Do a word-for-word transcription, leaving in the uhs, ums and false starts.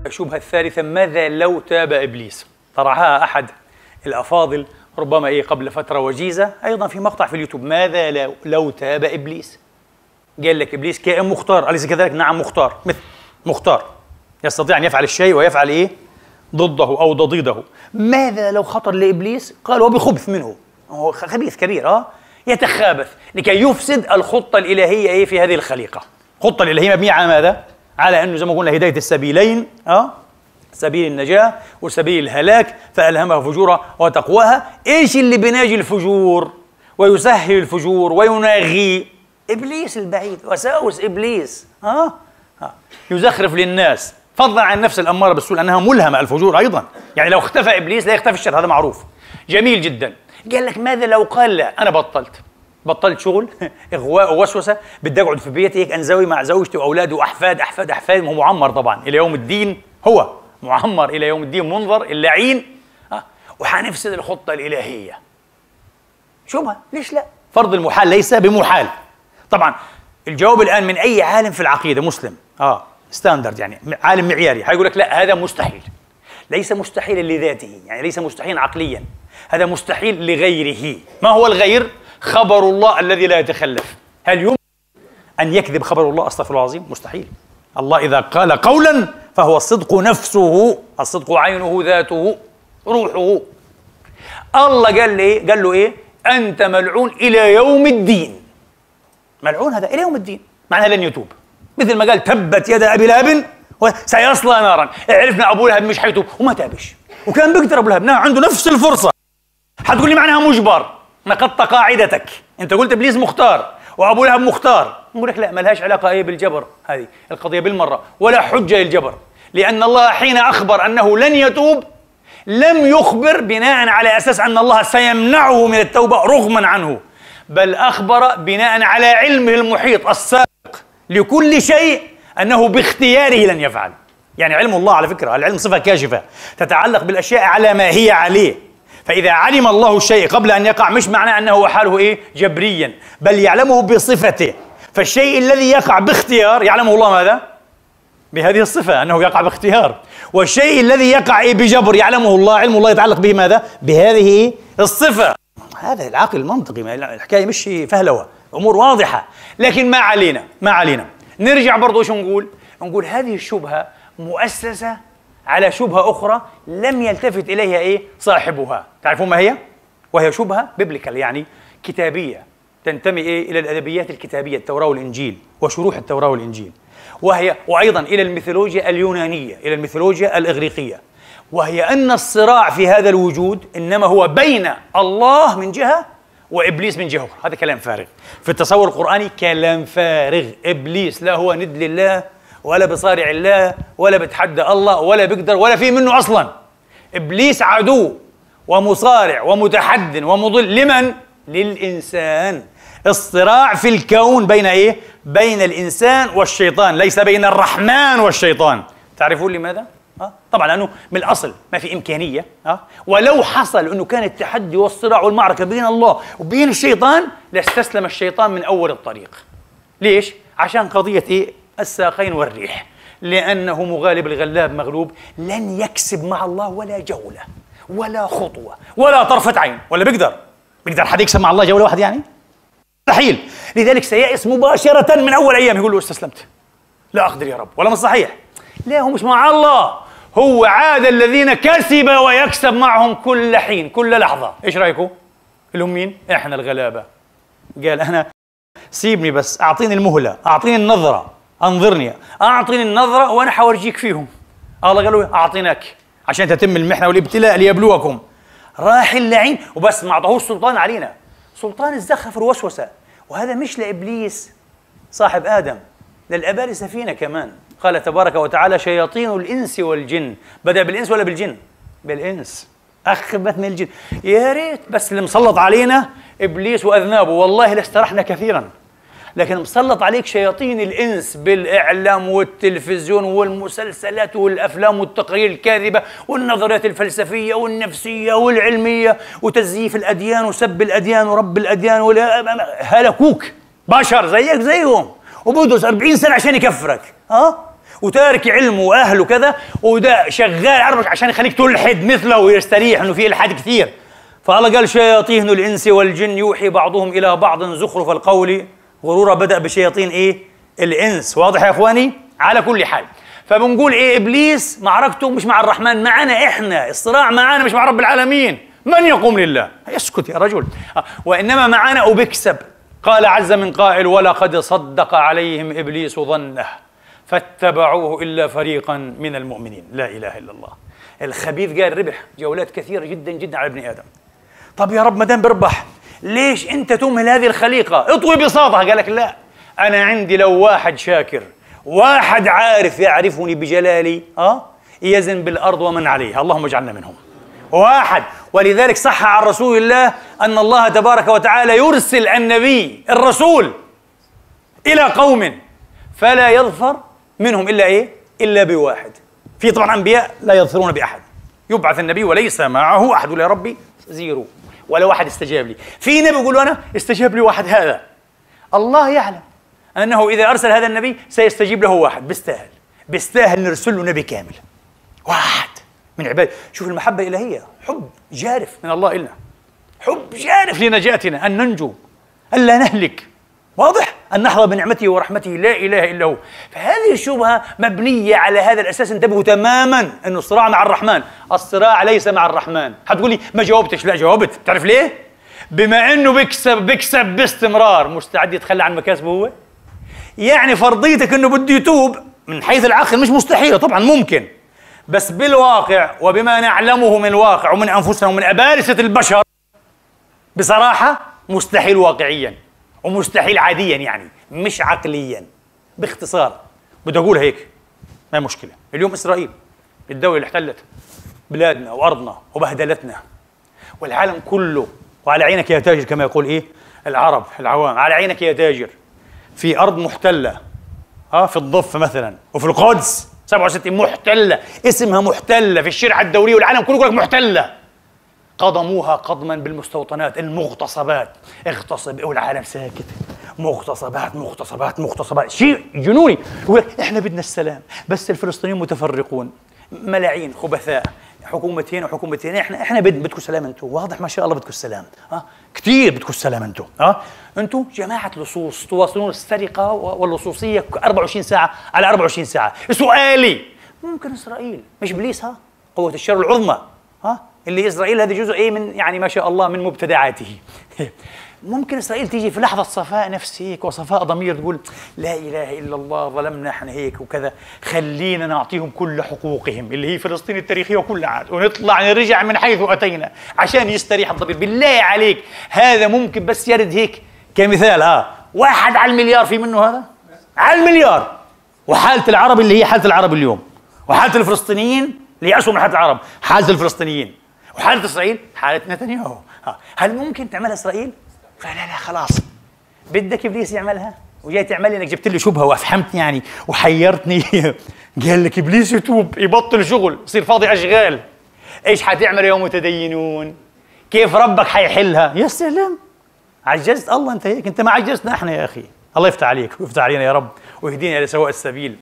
الشبهة الثالثة: ماذا لو تاب إبليس؟ طرحها أحد الأفاضل ربما إيه قبل فترة وجيزة أيضا في مقطع في اليوتيوب. ماذا لو, لو تاب إبليس؟ قال لك إبليس كائن مختار، أليس كذلك؟ نعم مختار، مثل مختار يستطيع أن يفعل الشيء ويفعل إيه ضده أو ضديده. ماذا لو خطر لإبليس؟ قال وبخبث منه، هو خبيث كبير أه يتخابث لكي يفسد الخطة الإلهية إيه في هذه الخليقة. الخطة الإلهية مبنية على ماذا؟ على أنه زي ما قلنا هداية السبيلين، أه سبيل النجاة وسبيل الهلاك، فألهمها فجورها وتقواها. إيش اللي بيناجي الفجور ويسهل الفجور ويناغي؟ إبليس البعيد، وساوس إبليس ها أه؟ يزخرف للناس، فضلا عن النفس الأمارة بالسوء لأنها ملهمة الفجور أيضا. يعني لو اختفى إبليس لا يختفي الشر، هذا معروف. جميل جدا. قال لك ماذا لو قال لا أنا بطلت بطلت شغل إغواء ووسوسة، بدي أقعد في بيتي هيك أنزوي مع زوجتي وأولادي وأحفاد أحفاد أحفاد، هو معمر طبعا إلى يوم الدين، هو معمر إلى يوم الدين، منظر اللعين أه؟ وحنفسد الخطة الإلهية. شبهة، ليش لا؟ فرض المحال ليس بمحال. طبعا الجواب الآن من أي عالم في العقيدة مسلم اه ستاندرد، يعني عالم معياري، حيقول لك لا هذا مستحيل. ليس مستحيلا لذاته، يعني ليس مستحيلا عقليا، هذا مستحيل لغيره. ما هو الغير؟ خبر الله الذي لا يتخلف. هل يمكن أن يكذب خبر الله؟ أستغفر الله العظيم، مستحيل. الله إذا قال قولا فهو الصدق نفسه، الصدق عينه ذاته روحه. الله قال لي قال له إيه؟ أنت ملعون إلى يوم الدين. ملعون هذا إلى يوم الدين، معناه لن يتوب. مثل ما قال تبت يد أبي لهب وسيصلى نارا. عرفنا أبو لهب مش حيتوب وما تابش، وكان بيقدر أبو لهب، نعم عنده نفس الفرصة. حتقول لي معناها مجبر، نقضت قاعدتك، أنت قلت إبليس مختار وأبو لهب مختار. نقول لك لا، ما لهاش علاقة إيه بالجبر هذه القضية بالمرة، ولا حجة للجبر، لأن الله حين أخبر أنه لن يتوب لم يخبر بناء على أساس أن الله سيمنعه من التوبة رغما عنه، بل أخبر بناء على علمه المحيط السابق لكل شيء أنه باختياره لن يفعل. يعني علم الله على فكرة، العلم صفة كاشفة تتعلق بالأشياء على ما هي عليه. فإذا علم الله الشيء قبل أن يقع مش معناه أنه حاله إيه جبريا، بل يعلمه بصفته. فالشيء الذي يقع باختيار يعلمه الله ماذا؟ بهذه الصفة أنه يقع باختيار. والشيء الذي يقع إيه بجبر يعلمه الله، علم الله يتعلق به ماذا؟ بهذه الصفة. هذا العقل المنطقي، الحكاية مش فهلوة، أمور واضحة. لكن ما علينا ما علينا نرجع برضو شو نقول؟ نقول هذه الشبهة مؤسسة على شبهة أخرى لم يلتفت إليها إيه صاحبها. تعرفون ما هي؟ وهي شبهة بيبليكال، يعني كتابية، تنتمي إيه إلى الأدبيات الكتابية، التوراة والإنجيل وشروح التوراة والإنجيل، وهي وأيضا إلى الميثولوجيا اليونانية، إلى الميثولوجيا الإغريقية. وهي أن الصراع في هذا الوجود إنما هو بين الله من جهة وإبليس من جهة. هذا كلام فارغ في التصور القرآني، كلام فارغ. إبليس لا هو ند لله ولا بصارع الله ولا بتحدى الله ولا بيقدر ولا في منه أصلا. إبليس عدو ومصارع ومتحد ومضل لمن؟ للإنسان. الصراع في الكون بين إيه؟ بين الإنسان والشيطان، ليس بين الرحمن والشيطان. تعرفون لماذا؟ أه؟ طبعا لأنه من الأصل ما في إمكانية أه؟ ولو حصل أنه كان التحدي والصراع والمعركة بين الله وبين الشيطان لاستسلم الشيطان من أول الطريق. ليش؟ عشان قضية إيه؟ الساقين والريح، لأنه مغالب الغلاب مغلوب، لن يكسب مع الله ولا جولة ولا خطوة ولا طرفة عين. ولا بيقدر؟ بيقدر حد يكسب مع الله جولة واحدة يعني؟ مستحيل. لذلك سيئس مباشرة من أول أيام، يقول له استسلمت، لا أقدر يا رب. ولا مش صحيح؟ لا، هو مش مع الله، هو عاد الذين كسب ويكسب معهم كل حين كل لحظة. إيش رأيكم؟ اللي هم مين؟ إحنا الغلابة. قال أنا سيبني بس، أعطيني المهلة، أعطيني النظرة، أنظرني، أعطيني النظرة وأنا حورجيك فيهم. الله قال له أعطيناك عشان تتم المحنة والابتلاء ليبلوكم. راح اللعين وبس، ما أعطاهوش سلطان علينا، سلطان الزخرف والوسوسة. وهذا مش لإبليس صاحب آدم، للأبالسة فينا كمان. قال تبارك وتعالى شياطين الإنس والجن. بدأ بالإنس ولا بالجن؟ بالإنس، أخبث من الجن. يا ريت بس اللي مسلط علينا إبليس وأذنابه، والله لاسترحنا كثيرا. لكن مسلط عليك شياطين الإنس بالإعلام والتلفزيون والمسلسلات والأفلام والتقارير الكاذبة والنظريات الفلسفية والنفسية والعلمية وتزييف الأديان وسب الأديان ورب الأديان ولا هلكوك بشر زيك زيهم، وبدرس أربعين سنة عشان يكفرك. ها؟ وتارك علمه واهله كذا، وده شغال عربك عشان يخليك تلحد مثله ويستريح انه في الحاد كثير. فالله قال شياطين الانس والجن يوحي بعضهم الى بعض زخرف القول غرورا. بدأ بشياطين ايه؟ الانس. واضح يا اخواني؟ على كل حال، فبنقول ايه؟ ابليس معركته مش مع الرحمن، معنا احنا، الصراع معنا مش مع رب العالمين. من يقوم لله؟ يسكت يا رجل. وانما معنا وبكسب. قال عز من قائل ولقد صدق عليهم ابليس ظنه فاتبعوه الا فريقا من المؤمنين. لا اله الا الله. الخبيث قال ربح جولات كثيره جدا جدا على ابن ادم. طب يا رب ما دام بربح ليش انت تمهل هذه الخليقه؟ اطوي بساطها. قال لك لا، انا عندي لو واحد شاكر، واحد عارف يعرفني بجلالي، اه يزن بالارض ومن عليها، اللهم اجعلنا منهم. واحد. ولذلك صح عن رسول الله ان الله تبارك وتعالى يرسل النبي الرسول الى قوم فلا يظفر منهم الا ايه؟ الا بواحد. في طبعا انبياء لا يظفرون باحد، يبعث النبي وليس معه احد، يا ربي زيرو ولا واحد استجاب لي. في نبي يقول انا استجاب لي واحد. هذا الله يعلم انه اذا ارسل هذا النبي سيستجيب له واحد. بيستاهل بيستاهل نرسل له نبي كامل واحد من عباد. شوف المحبه الالهيه، حب جارف من الله إلنا، حب جارف لنجاتنا، ان ننجو، ان لا نهلك. واضح؟ ان نحظى بنعمته ورحمته لا اله الا هو. فهذه الشبهه مبنيه على هذا الاساس. انتبهوا تماما انه الصراع مع الرحمن، الصراع ليس مع الرحمن. حتقول لي ما جاوبتش. لا جاوبت. تعرف ليه؟ بما انه بيكسب بيكسب باستمرار، مستعد يتخلى عن مكاسبه هو؟ يعني فرضيتك انه بده يتوب من حيث العقل مش مستحيله، طبعا ممكن، بس بالواقع وبما نعلمه من الواقع ومن انفسنا ومن ابارسه البشر بصراحه مستحيل واقعيا ومستحيل عاديا، يعني مش عقليا. باختصار بدي اقول هيك، ما مشكله. اليوم اسرائيل الدوله اللي احتلت بلادنا وارضنا وبهدلتنا والعالم كله، وعلى عينك يا تاجر كما يقول ايه العرب العوام، على عينك يا تاجر، في ارض محتله، اه في الضفه مثلا، وفي القدس سبعة وستين محتله، اسمها محتله في الشريعه الدوليه والعالم كله يقول لك محتله. قضموها قضما بالمستوطنات المغتصبات. اغتصب والعالم ساكت. مغتصبات مغتصبات مغتصبات، شيء جنوني. يقول لك احنا بدنا السلام بس الفلسطينيين متفرقون، ملاعين خبثاء، حكومتين وحكومتين. احنا احنا بد بدكم سلام انتم. واضح ما شاء الله بدكم السلام. اه كثير بدكم السلام انتم. اه انتم جماعه لصوص تواصلون السرقه واللصوصيه أربعة وعشرين ساعه على أربعة وعشرين ساعه. سؤالي، ممكن اسرائيل مش ابليس ها قوه الشر العظمى ها اللي اسرائيل هذا جزء ايه من يعني ما شاء الله من مبتدعاته ممكن اسرائيل تيجي في لحظه صفاء نفس هيك وصفاء ضمير تقول لا اله الا الله ظلمنا احنا هيك وكذا، خلينا نعطيهم كل حقوقهم اللي هي فلسطين التاريخيه وكل عاد، ونطلع نرجع من حيث اتينا عشان يستريح الضمير. بالله عليك هذا ممكن بس يرد هيك كمثال. اه واحد على المليار في منه هذا؟ على المليار. وحاله العرب اللي هي حاله العرب اليوم، وحاله الفلسطينيين اللي هي اسوء من حاله العرب، حاله الفلسطينيين، وحاله اسرائيل حاله نتنياهو. هل ممكن تعملها اسرائيل؟ لا لا لا خلاص. بدك ابليس يعملها وجاي تعمل لي انك جبت لي شبهه وافحمتني يعني وحيرتني قال لك ابليس يتوب يبطل شغل يصير فاضي اشغال. ايش حتعمل يوم متدينون؟ كيف ربك حيحلها؟ يا سلام، عجزت الله انت هيك؟ انت ما عجزتنا احنا يا اخي. الله يفتح عليك ويفتح علينا يا رب ويهدينا الى سواء السبيل.